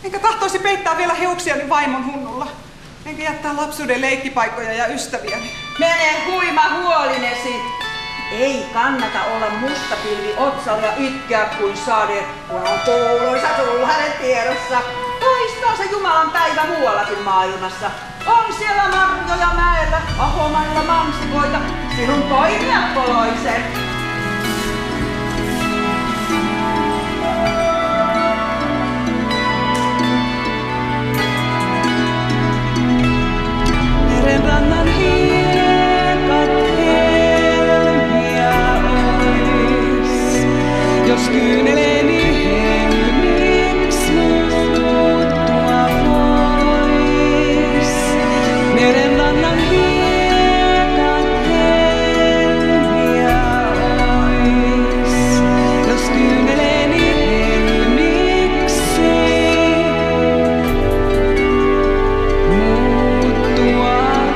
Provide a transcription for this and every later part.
Enkä tahtoisi peittää vielä heuksiani vaimon hunnulla. Enkä jättää lapsuuden leikkipaikkoja ja ystäviäni. Mene huima huolinesi! Ei kannata olla mustapilvi otsalla ja itkeä kuin sade, kun on kuuluisa sulhanen tiedossa. Toistaa se Jumalan päivä muuallakin maailmassa. On siellä marjoja mäellä, ahomailla mansikoita, sinun toimia poloisen. Merenrannan hiekat helmiä ois, jos kyyneleeni helmiks muuttua vois. Merenrannan hiekat helmiä ois, jos kyyneleeni helmiksi muuttua.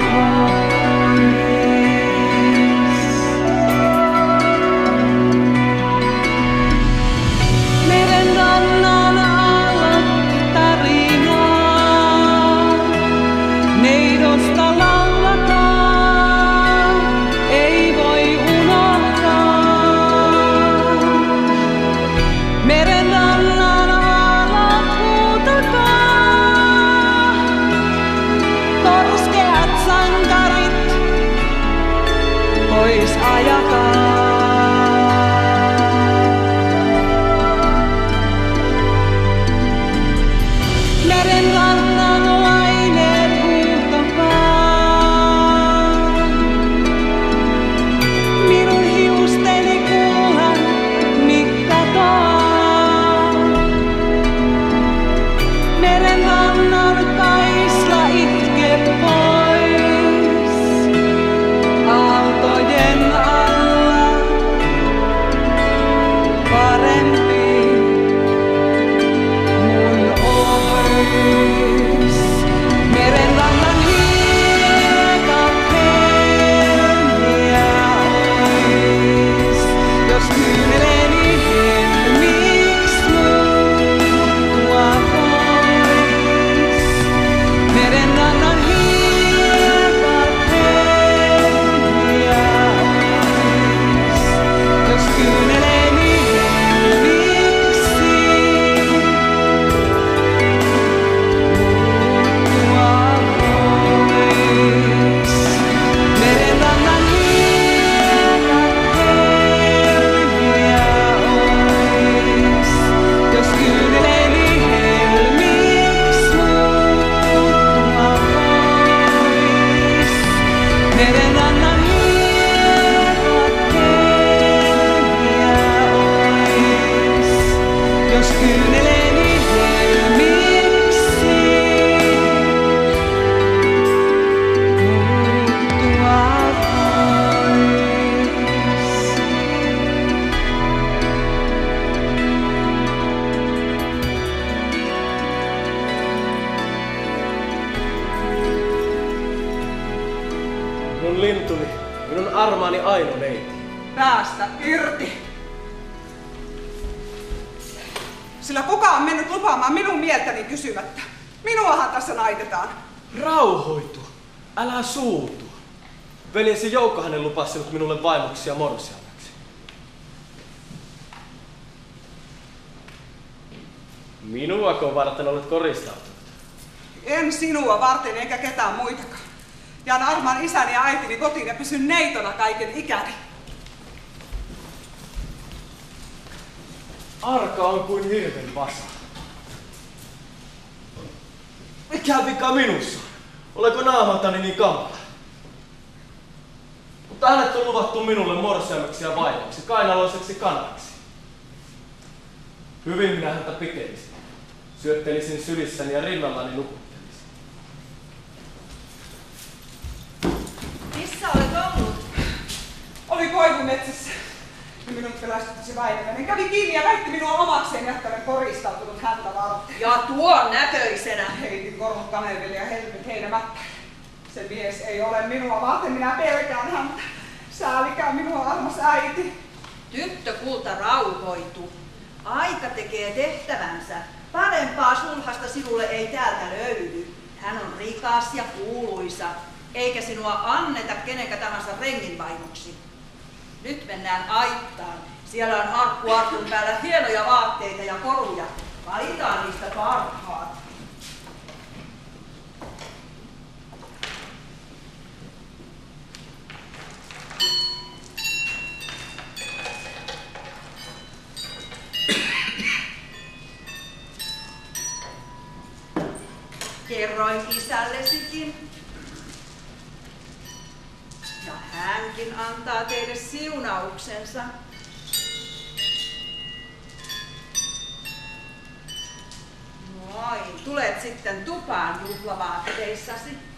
Minun lintuni, minun armaani Aino neiti. Päästä irti! Sillä kuka on mennyt lupaamaan minun mieltäni kysymättä? Minuahan tässä naitetaan. Rauhoitu, älä suutu. Veljesi Joukkahanen lupasi sinut minulle vaimoksi ja morsiameksi. Minuako varten olet koristautunut? En sinua varten eikä ketään muitakaan. Jään armaan isäni ja äitini kotiin ja pysyn neitona kaiken ikäni. Arka on kuin hirven vasa. Mikä vika minussa on? Olenko naamaltani niin kamala? Mutta hänet on luvattu minulle morsiameksi ja vaimoksi, kainaloiseksi kanaksi. Hyvin minä häntä pikelisin. Syöttelisin sylissäni ja rinnallani nukuttelisin. Missä olet ollut? Oli koivumetsässä. Ja minut pelastutti Väinämöinen. Kävi kiinni ja väitti minua omakseen jättävän koristautunut häntä varten. Ja tuon näköisenä. Heitin korvut kaneville ja helmet heinämättä. Se mies ei ole minua varten, minä pelkään häntä. Säälikää minua, armas äiti. Tyttö kulta rauhoitu. Aika tekee tehtävänsä. Parempaa sulhasta sinulle ei täältä löydy. Hän on rikas ja kuuluisa, eikä sinua anneta kenenkä tahansa rengin vaimoksi. Nyt mennään aittaan. Siellä on arkku arkun päällä hienoja vaatteita ja koruja. Valitaan niistä parhaat. Kerroin isällesikin. Ja hänkin antaa teille siunauksensa. Noin, tulet sitten tupaan juhlavaatteissasi.